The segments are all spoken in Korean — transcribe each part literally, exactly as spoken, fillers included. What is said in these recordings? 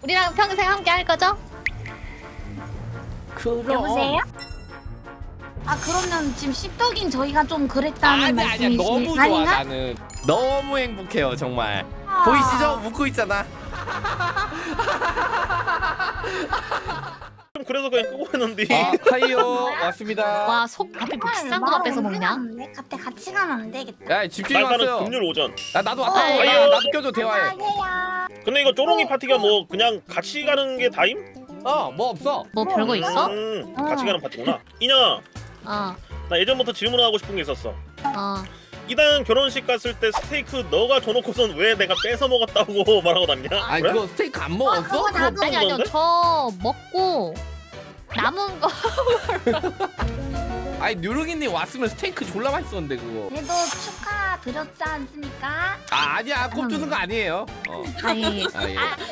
우리랑 평생 함께 할 거죠? 그럼. 여보세요? 아 그러면 지금 씹덕인 저희가 좀 그랬다는 아니 말씀이시 아니야 너무 좋아 아닌가? 나는 너무 행복해요 정말. 아... 보이시죠? 웃고 있잖아. 그래서 그냥 끄고 했는데. 아 하이요 왔습니다. 와 속 앞에 그 비싼 거만 뺏어 먹냐? 갑자기 같이 가면 안 되겠다. 야 집주인 날파는 왔어요. 금요일 오전. 아 나도 왔다. 어, 나, 하이요. 나도 껴줘 대화해. 안녕하세요. 근데 이거 쪼롱이 파티가 뭐 그냥 같이 가는 게 다임? 어 뭐 없어. 뭐 별거 있어? 음, 어. 같이 가는 파티구나. 인영아, 어, 나 예전부터 질문하고 싶은 게 있었어. 어. 이다영 결혼식 갔을 때 스테이크 너가 줘놓고선 왜 내가 뺏어 먹었다고 말하고 났냐? 아니 그래? 그거 스테이크 안 먹었어? 그거 그거 나도- 아니 아니요 먹었는데? 저 먹고 남은 거 아니 누르기님 왔으면 스테이크 졸라 맛있었는데 그거. 그래도 축하 드렸지 않습니까? 아 아니야 꼽 주는 거 아니에요. 어. 아니 아 예. 아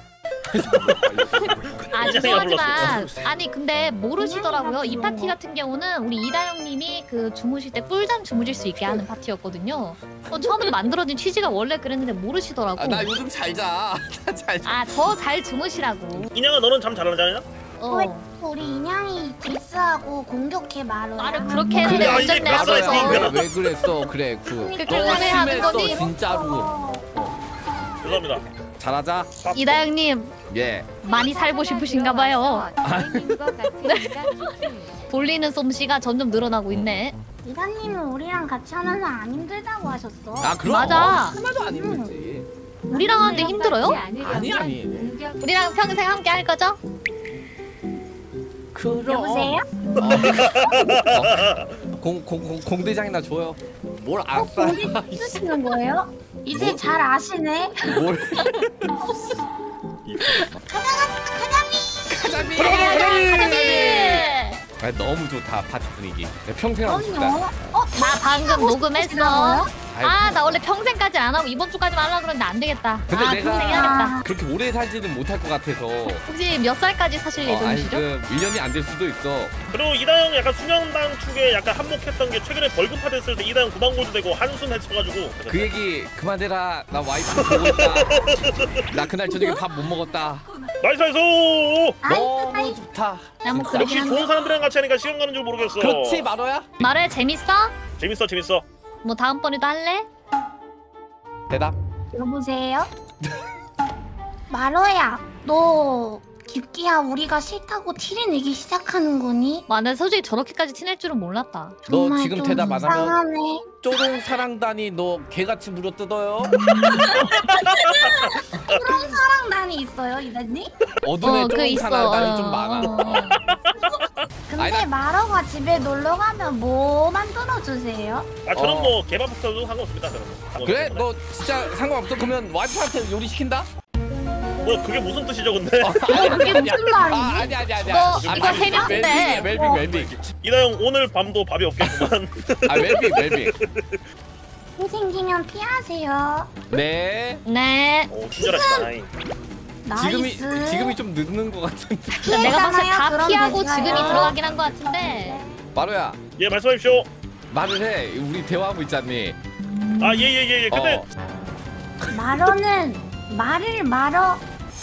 아 죄송하지만 아니 근데 모르시더라고요. 이 파티 같은 경우는 우리 이다영님이 그 주무실 때 꿀잠 주무실 수 있게 하는 파티였거든요. 어, 처음에 만들어진 취지가 원래 그랬는데 모르시더라고. 아, 나 요즘 잘 자. 잘 자. 아 더 잘 주무시라고. 인영아 너는 잠 잘 자냐? 어. 우리 인양이 디스하고 공격해 말로. 말을 그렇게 했는데 그래, 완전 이게 내 앞에서 가사야, 왜, 왜 그랬어? 그래 그. 그 너 그만해 하는 심했어 거니? 진짜로. 죄송합니다. 잘하자. 이다영님 예. 많이 살고 싶으신가 봐요. 돌리는 솜씨가 점점 늘어나고 있네. 이사님은 우리랑 같이 하면서 안 힘들다고 하셨어. 아 그럼. 맞아. 하나도 안 힘들지. 우리랑 하는데 힘들어요? 아니 아니. 우리랑 평생 함께 할 거죠? 그럼. 여보세요? 공공 공대장이나 줘요. 뭘 아싸. 어, 공지 쓰시는 거예요? 이제 뭐? 잘 아시네. 뭘? 가자미! 아 너무 좋다 파티 분위기. 내가 평생 하고 싶다. 그럼요. 어? 나 방금 녹음했어. 싶나요? 아 나 원래 평생까지 안 하고 이번 주까지 하려고 그랬는데 안 되겠다. 근데 아 내가- 평생 해야겠다. 그렇게 오래 살지는 못할 것 같아서. 혹시 몇 살까지 사실 어, 아니 예정이시죠? 그 일 년이 안 될 수도 있어. 그리고 이다영 약간 수명당 축에 약간 한몫했던 게 최근에 벌금파 됐을 때 이다영 구방골도 되고 한숨 해쳐가지고 그 얘기 그만해라. 나 와이프 보고 있다. 나 그날 저녁에 밥 못 먹었다. 나이스 나이스! 너무 좋다. 나뭐 진짜. 그렇긴 역시 한데. 좋은 사람들이랑 같이 하니까 시간 가는 줄 모르겠어. 그렇지 마로야? 말해 재밌어? 재밌어 재밌어. 뭐 다음번에도 할래? 대답. 여보세요? 마로야, 너 깊기야 우리가 싫다고 티를 내기 시작하는 거니? 와, 나 솔직히 저렇게까지 티낼 줄은 몰랐다. 너 정말 지금 좀 대답 안 하면 이상하네. 쪼롱 사랑단이 너 개같이 물어뜯어요. 그런 사랑단이 있어요, 이다님? 어둠의 어, 그 쪼롱 있어. 사랑단이 좀 많아. 어. 근데 아니, 나- 마로가 집에 놀러 가면 뭐 만들어 주세요? 아 저는 어. 뭐 개밥부터도 상관없습니다. 저는. 그래? 너 진짜 상관없어? 그러면 와이프한테 요리 시킨다? 뭐 그게 무슨 뜻이죠 근데? 그게 무슨 말이지? 아 아니 아니 아니. 너 아니, 이거 아니, 해명돼. 웰빙이야 웰빙 웰빙. 이다영 오늘 밤도 밥이 없겠구만. 아 웰빙 웰빙. 일 생기면 피하세요. 네. 네. 오 친절하시다. 지금이 나이스. 지금이 좀 늦는 것 같은데. 내가 봤을 때 피했잖아요. 다 그럼 피하고 되잖아요. 지금이 들어가긴 한 것 같은데. 마로야 예 말씀하십시오. 말을 해. 우리 대화하고 있잖니. 아 예 예 예 예. 근데 어. 마로는 말을 말어.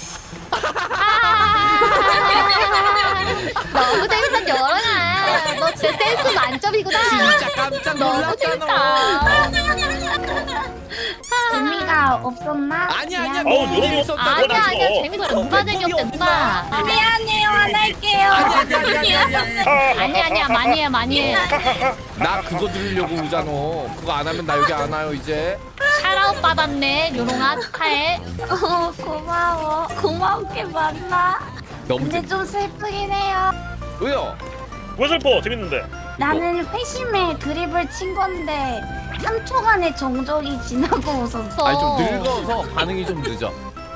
너무 재밌다 여랑아. 너 진짜 센스 만점이구나. 진짜 깜짝 너무 놀랐잖아. 재밌다. 재미가 없었나? 아니 아니야 어우, 너무 너무- 재밌었다. 아, 아니야 아니야 어. 재밌어. 누가 재미없대 누가. 미안해요, 안 할게요. 아니 아니 아니 아니 아니. 아니 아니야 많이 해 많이 해. 나 그거 들으려고 오잖아. 그거 안 하면 나 여기 안 와요 이제. 샤라웃 받았네 요롱아 축하해. 어, 고마워. 고마운 게 맞나? 너무 근데 재. 좀 슬프긴 해요. 왜요? 왜 슬퍼? 재밌는데. 나는 회심에 드립을 친 건데 삼 초간의 정적이 지나고 웃었어. 아니 좀 늙어서 반응이 좀 늦어.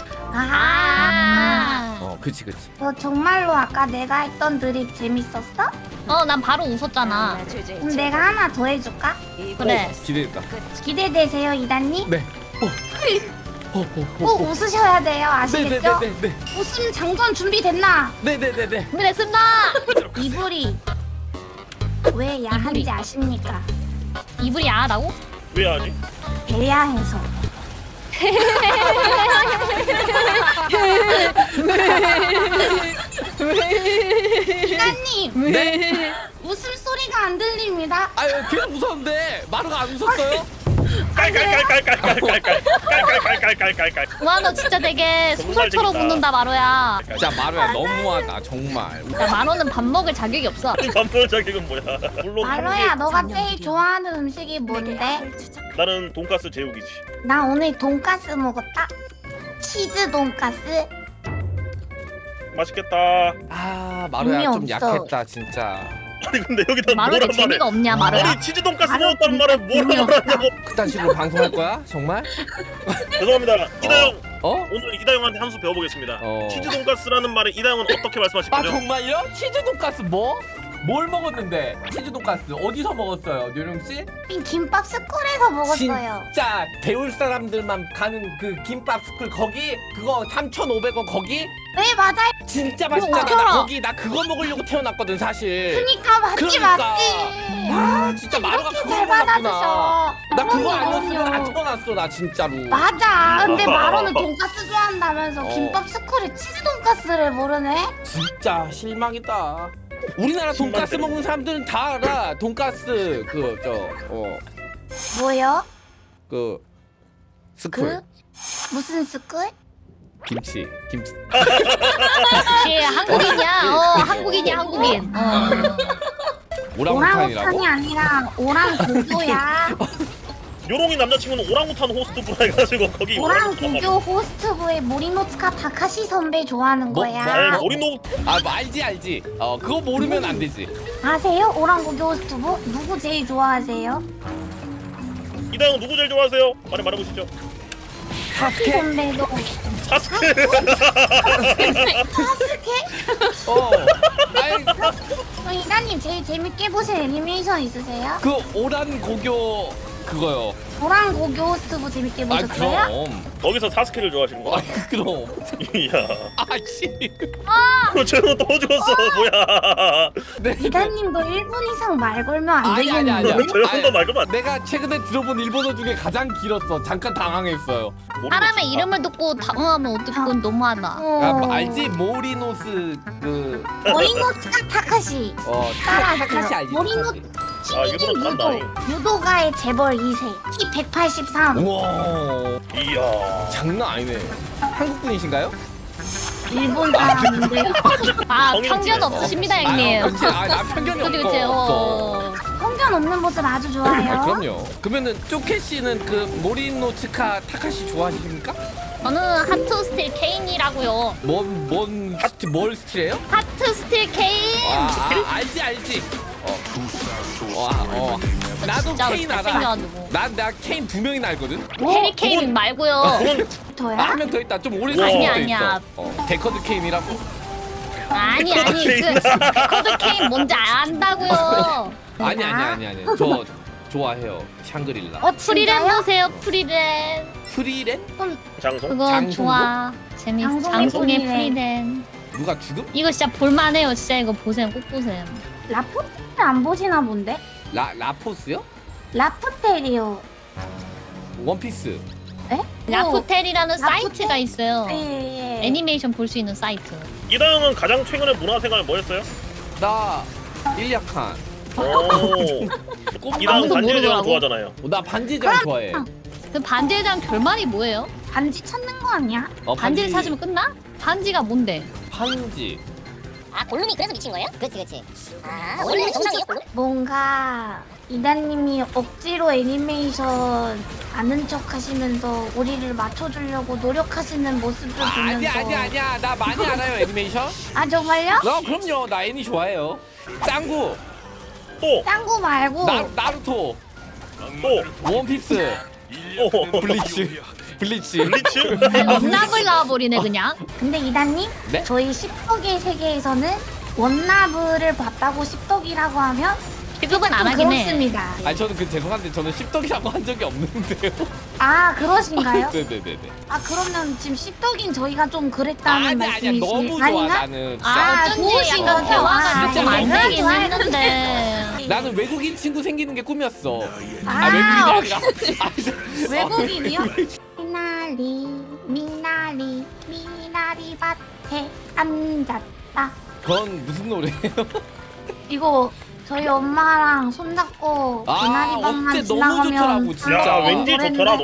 아, 어 그치 그치. 너 정말로 아까 내가 했던 드립 재밌었어? 어 난 바로 웃었잖아. 그럼 내가 하나 더 해줄까? 그래. 기대된다. 기대되세요, 이다님? 네. 어, 어, 어, 꼭 웃으셔야 돼요, 아시겠죠? 네네네네. 웃음 장전 준비됐나? 네네네네. 준비됐습니다. 이불이 왜 야한지 아십니까? 이불이 야하다고? 왜 하지? 배야해서. 왜? 이다님 네? 웃음소리가 안 들립니다. 아유 계속 웃었는데 마루가 안 웃었어요? 깔깔깔깔깔깔깔깔깔깔깔깔깔. 와 너 진짜 되게 소설처럼 재밌다. 웃는다 마로야. 진짜 마루야 너무하다 정말. 야 마로는 밥 먹을 자격이 없어. 반포 자격은 뭐야? 물론 마로야 한국에 너가 제일 좋아하는 음식이 뭔데? 나는 돈가스 제육이지. 나 오늘 돈가스 먹었다. 치즈 돈가스. 맛있겠다. 아 마루야 의미 좀 없어. 약했다 진짜. 아니 근데 여기다 마로에 뭐란 말해? 재미가 없냐 마로야. 아니 치즈 돈가스 마루 먹었다는 말에 뭐라 재미없다. 말하냐고. 그딴 식으로 방송할 거야? 정말? 죄송합니다. 이다영 어? 오늘 이다영한테 한 수 배워보겠습니다. 어. 치즈 돈가스라는 말에 이다영은 어떻게 말씀하실 아 거죠? 정말요? 치즈 돈가스 뭐? 뭘 먹었는데? 치즈 돈가스 어디서 먹었어요, 요령 씨? 김밥 스쿨에서 먹었어요. 진짜 배울 사람들만 가는 그 김밥 스쿨 거기 그거 삼천오백 원 거기 네 맞아요. 진짜 그거 맛있잖아. 어떻게 나 알아? 거기 나 그거 먹으려고 태어났거든 사실. 그니까 맞지 그러니까. 맞지. 아 진짜 마루가 이렇게 그거 잘 몰랐구나. 받아주셔. 나 그거 그럼요, 아니었으면 안 그럼요. 태어났어 나 진짜로. 맞아. 근데 마로는 돈가스 좋아한다면서 어. 김밥 스쿨에 치즈 돈가스를 모르네? 진짜 실망이다. 우리나라 돈가스 실망되네. 먹는 사람들은 다 알아. 돈가스 그 저 어 뭐요? 그 스쿨 그? 무슨 스쿨? 김치 김치. 혹시 한국인이야? 어 한국인이야 한국인. 어. 오랑우탄이라고? 오랑우탄이 아니라 오랑고교야. 요롱이 남자친구는 오랑우탄 호스트부라 해가지고 거기 오랑고교 호스트부의 모리노츠카 다카시 선배 좋아하는 뭐, 거야. 뭐, 오리노 아 뭐 알지 알지. 어 그거 모르면 안 되지. 아세요? 오랑고교 호스트부? 누구 제일 좋아하세요? 이다영 누구 제일 좋아하세요? 말해 말해보시죠. 다키 선배도. 사스케. 사스케? 어. 아니 어, 이다님 제일 재밌게 보신 애니메이션 있으세요? 그 오란 고교 그거요. 오랑고교 호스트부 재밌게 아 보셨어요? 그럼. 거기서 사스케를 좋아하시는 아 거야? 그럼. 이야. 아씨. 그 쟤는 또 죽었어. 뭐야? 네. 이다님도 일 분 이상 말 걸면 안 아니 아니 아니야. 되겠는데? 저 형도 말 걸면 안 돼. 내가 최근에 들어본 일본어 중에 가장 길었어. 잠깐 당황했어요. 사람의 이름을 듣고 당황하면 어떡해 그건 너무하다. 어. 야, 뭐 알지? 모리노스 그 모리노츠카 타카시. 어, 따라 타카시 알지? 모리노- 아 일본어 잘한다. 유도. 유도가의 재벌 이 세. 키 백팔십삼. 우와, 이야. 장난 아니네. 한국 분이신가요? 일본 사람인데요. 아 성인 편견 집에서. 없으십니다 아, 형님. 어, 그치. 아, 나 편견이 그치 없어. 그치. 없어. 어. 편견 없는 모습 아주 좋아요. 아, 그럼요. 그러면은 쪼케 씨는 그 모리노츠카 타카시 좋아하십니까? 저는 하트 스틸 케인이라고요. 뭔, 뭔 스틸, 뭘 스틸해요? 하트 스틸 케인. 아, 아, 알지, 알지. 어, 와, 어. 나도 진짜로 케인 알아. 잘생겨가지고. 난, 나 케인 두 명이나 알거든? 해리 케인 말고요. 그건 저야? 아, 한 명 더 있다. 좀 오래 우와. 사신 아니야, 것도 아니야. 있어. 어, 데커드 케인이라고. 아니 아니 그 데코드 케인 뭔지 안다고요. 아니, 아니, 아니, 아니. 저 좋아해요. 샹그릴라. 어, 프리랜 진짜요? 보세요 프리랜. 프리랜? 장송. 그거 장송도? 좋아. 재밌. 장송의 장송의 프리랜. 프리랜. 누가 죽음? 이거 진짜 볼만해요. 진짜 이거 보세요. 꼭 보세요. 라푸텔 안 보시나 본데? 라, 라포스요? 라푸텔이요. 원피스. 에? 라푸텔이라는 라푸텔? 사이트가 있어요. 예, 예. 애니메이션 볼 수 있는 사이트. 이다영은 가장 최근에 문화생활 뭐 했어요? 나 일약한. 오. 꽃- 이다영 아무도 반지의 제왕 모르더라고. 좋아하잖아요. 나 반지장 좋아해. 그 반지에 대한 결말이 뭐예요? 반지 찾는 거 아니야? 어, 반지를 찾으면 끝나? 반지가 뭔데? 반지. 아 골룸이 그래서 미친 거예요? 그렇지 그렇지. 아 원래 정상이에요 골룸? 뭔가 이다님이 억지로 애니메이션 아는 척 하시면서 우리를 맞춰주려고 노력하시는 모습을 아, 보면서 아니야 아니야 아니야. 나 많이 알아요 애니메이션. 아 정말요? 나 그럼요. 나 애니 좋아해요. 짱구. 또. 짱구 말고 나 나루토. 또. 원피스. 오. 블리치. 블리치. 블리츠? 원납을 나와버리네 그냥. 근데 이다님 네? 저희 십덕의 세계에서는 원나브를 봤다고 십덕이라고 하면 지급은 안 좀 하긴 해. 그렇습니다. 아니 저는 그 죄송한데 저는 십덕이라고 한 적이 없는데요. 아 그러신가요? 네네네네. 아 그러면 지금 십덕인 저희가 좀 그랬다는 아니 아니야 말씀이시 너무 좋아 아닌가? 나는. 아, 아, 어쩐지 좋으신 약간 거죠? 대화가 아, 조금 안 네. 되긴 좋아요. 했는데. 나는 외국인 친구 생기는 게 꿈이었어. 아, 아, 외국인이 아니라. 아, 외국인이요? 미나리 미나리 미나리 밭에 앉았다 그건 무슨 노래예요? 이거 저희 엄마랑 손잡고 아 비나리방만 어째 너무 지나가면 좋더라고 야 진짜. 왠지 노랜데. 좋더라.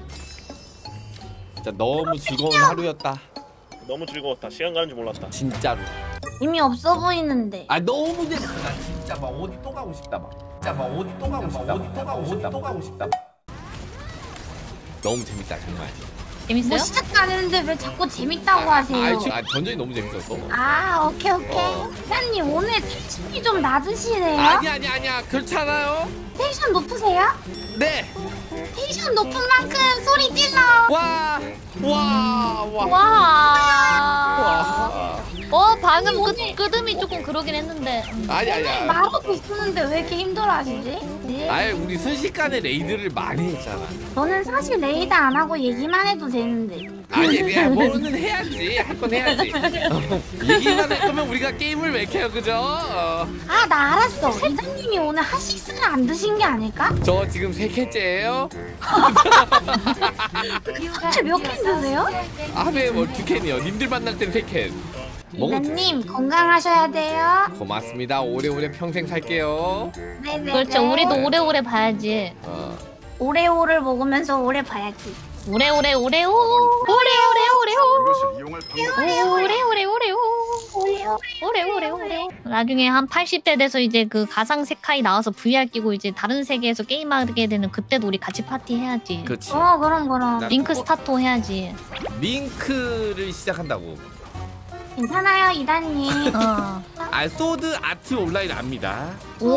진짜 너무 즐거운 하루였다. 너무 즐거웠다. 시간 가는 줄 몰랐다. 진짜로. 의미 없어 보이는데. 아 너무 재밌다. 나 진짜 막 어디 또 가고 싶다 막. 진짜 막 어디 또 가고 싶다. 어디 또 가고 싶다. 또 가고 싶다. 너무 재밌다 정말. 재밌어요? 뭐 시작도 안 했는데 왜 자꾸 재밌다고 하세요? 아, 아, 아 전전이 너무 재밌었어. 아 오케이 오케이. 어. 기사님 오늘 텐션이 좀 낮으시네요? 아니 아니 아니야 그렇잖아요. 텐션 높으세요? 네. 텐션 높은 만큼 소리 질러. 와. 와. 와. 와. 와. 어 방금 끄, 끄듬이 조금 그러긴 했는데. 음. 아니 아니야. 말하고 있었는데 왜 이렇게 힘들어하시지? 네. 아예 우리 순식간에 레이드를 많이 했잖아. 저는 사실 레이드 안 하고 얘기만 해도 되는데. 아니 그냥 뭐는 해야지. 할 건 해야지. 어, 얘기만 할 거면 우리가 게임을 왜 해요 그죠? 어. 아 나 알았어. 이사님이 오늘 핫식스를 안 드신 게 아닐까? 저 지금 세 캔째예요. 하루에 몇 캔 드세요? 하루에 뭐두 캔이요. 님들 만날 땐 세 캔. 먹으면 이사님 건강하셔야 돼요. 고맙습니다. 오래오래 평생 살게요. 네네. 그렇죠. 우리도 오래오래 봐야지. 어. 오레오를 먹으면서 오래 봐야지. 오래오래 오래오. 오래오래 오래오. 이것을 이용할 방법 오래오래 오래오. 오래오래 오래오. 나중에 한 팔십 대 돼서 이제 그 가상 세카이 나와서 브이알 끼고 이제 다른 세계에서 게임하게 되는 그때도 우리 같이 파티 해야지. 그렇지. 어 그럼 그럼. 나- 링크 스타트 해야지. 링크를 시작한다고. 괜찮아요 이다님. 어. 아 소드 아트 온라인 압니다. 오.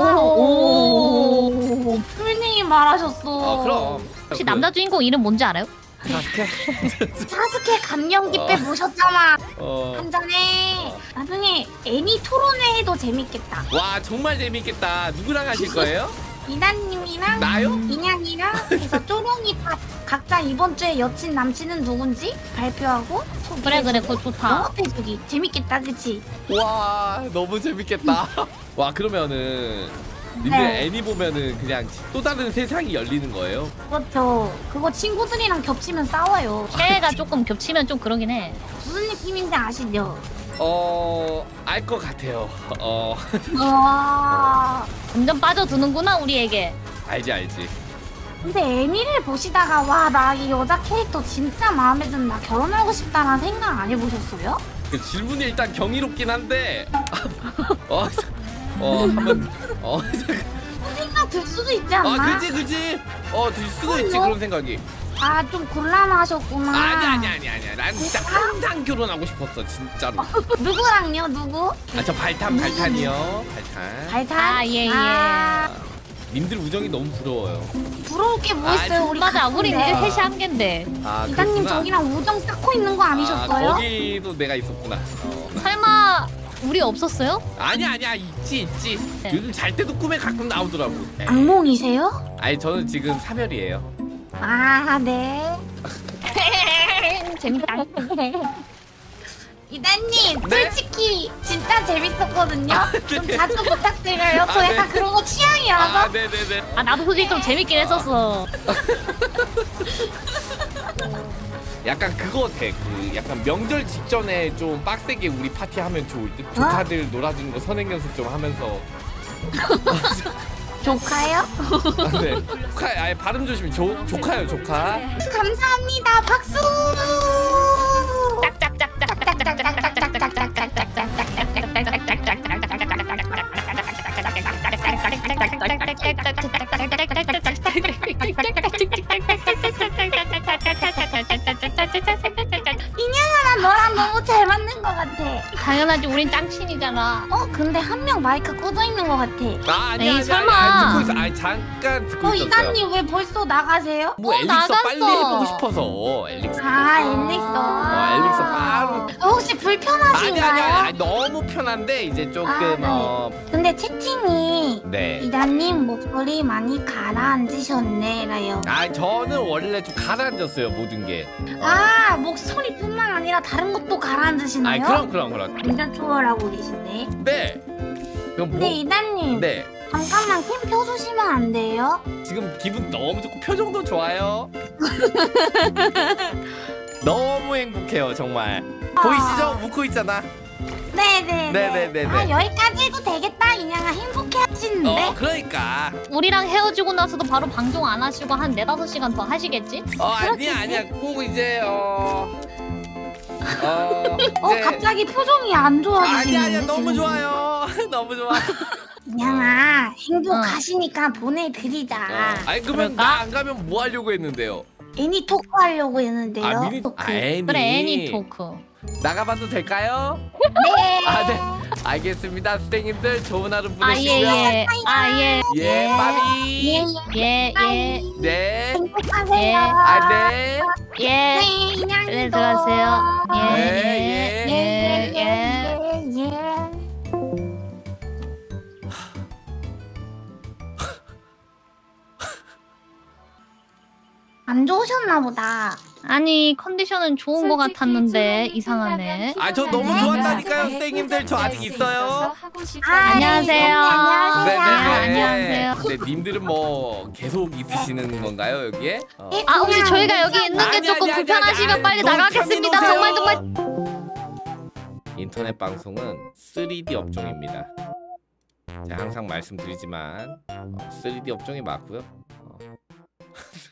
오. 풀네임 말하셨어. 어 그럼. 혹시 남자 주인공 이름 뭔지 알아요? 사스케. 사스케 감명깊게 모셨잖아. 어. 한 잔에. 나중에 애니 토론회 해도 재밌겠다. 와 정말 재밌겠다. 누구랑 하실 거예요? 이다님이랑 나요? 인양이랑 그래서 쪼롱이 팝 각자 이번 주에 여친 남친은 누군지 발표하고 그래 그래 그거 좋다. 영업해주기 재밌겠다 그치? 와 너무 재밌겠다. 와 그러면은 님들 네. 애니 보면은 그냥 또 다른 세상이 열리는 거예요? 그렇죠. 그거 친구들이랑 겹치면 싸워요. 새해가 조금 겹치면 좀 그러긴 해. 무슨 느낌인지 아시죠? 어... 알 것 같아요. 어... 와. 점점 빠져드는구나 우리에게. 알지 알지. 근데 애니를 보시다가 와 나 이 여자 캐릭터 진짜 마음에 든다 결혼하고 싶다라는 생각 안 해보셨어요? 그 질문이 일단 경이롭긴 한데 어... 어... 한번... 어... 생각 들 수도 있지 아 않나? 그지 그지. 어 들 수도 있지 그런 생각이. 아 좀 곤란하셨구나. 아니 아니 아니 아니야. 난 진짜 항상 결혼하고 싶었어 진짜로. 누구랑요 누구? 아 저 발탄 발탄이요. 발탄. 발탄? 아, 예, 예. 아, 님들 우정이 너무 부러워요. 부러울 게 뭐 아, 있어요 우리 맞아 우리 이제 같은데. 셋이 한 갠데. 아 이다님 그렇구나. 저기랑 우정 쌓고 있는 거 아니셨어요? 아, 거기도 내가 있었구나. 어. 설마 우리 없었어요? 아니야 아니야 있지 있지. 네. 요즘 잘 때도 꿈에 가끔 나오더라고. 네. 악몽이세요? 아니 저는 지금 사멸이에요. 아 네. 재밌다. 이다님 네? 솔직히 진짜 재밌었거든요. 아, 좀 네. 자주 부탁드려요. 저 아, 약간 네. 그런 거 취향이라서. 아 네네네. 아 나도 솔직히 좀 재밌긴 했었어. 약간 그거 돼. 그 약간 명절 직전에 좀 빡세게 우리 파티 하면 좋을 듯. 조카들 놀아주는 거 선행 연습 좀 하면서. 조카요? 아, 네. 조카 아예 발음 조심히. 조 조카요 조카. 감사합니다. 박수. 인형아 너랑 너무 잘 맞는 것 같아. 당연하지 우린 짱친이잖아. 어 근데 한 명 마이크 꺼져 있는 것 같아. 아 아니야 에이, 아니야. 설마. 아니야. 듣고 있어. 아니 잠깐 듣고 어 있었어요. 이다님 왜 벌써 나가세요? 뭐 어, 엘릭서 나갔어. 빨리 해보고 싶어서 엘릭서. 아 엘릭서. 어 엘릭서 바로. 어, 혹시 불편하신가요? 아니 아니 아니 너무 편한데 이제 조금 아, 네. 어 근데 채팅이 네. 이다님 목소리 많이 가라앉으셨네라요. 아 저는 원래 좀 가라앉았어요 모든 게. 어. 아 목소리뿐만 아니라 다른 것도 아 가라앉으시나요? 그럼 그럼 그럼. 완전 초월하고 계신데. 네. 그럼 뭐? 근데 이다님 네. 잠깐만 캠 켜주시면 안 돼요? 지금 기분 너무 좋고 표정도 좋아요. 너무 행복해요 정말. 보이시죠? 웃고 있잖아. 네네. 네네네네. 아 여기까지 해도 되겠다. 인양아 행복해 하시는데. 어 그러니까. 우리랑 헤어지고 나서도 바로 방송 안 하시고 한 네다섯 시간 더 하시겠지? 어 아니야 아니야 꼭 이제 어. 어, 어 이제- 갑자기 표정이 안 좋아지시는데. 아니야 아니야 너무 좋아요. 너무 좋아. 인양아 행복하시니까 보내드리자. 어, 아니 그러면 그럴까? 나 안 가면 뭐 하려고 했는데요? 애니 토크 하려고 했는데요. 아 미니 토크. 아 애니. 그래 애니 토크. 나가봐도 될까요? 네. 아 네. 알겠습니다 선생님들 좋은 하루 아 보내시고요. 예예. 아 예. 예, 빠비. 예, 예 예. 네. 행복하세요. 예. 아 네. 예. 네, 인양이도. 네 들어가세요. 예. 네, 예. 예. 예. 예, 예. 안 좋으셨나 보다. 아니 컨디션은 좋은 거 같았는데 이상하네. 아 저 너무 좋았다니까요 선생님들 저 아직 있어요. 아, 안녕하세요. 네, 안녕하세요. 네네네. 안녕하세요. 근데 님들은 뭐 계속 있으시는 건가요 여기에? 어. 예, 아 혹시 그냥 저희가 여기 있는 게 아니, 조금 아니, 아니, 불편하시면 아니, 빨리 너무 나가겠습니다. 편히 정말 노세요. 정말. 인터넷 방송은 쓰리디 업종입니다. 제가 항상 말씀드리지만 어, 쓰리디 업종이 맞고요. 어,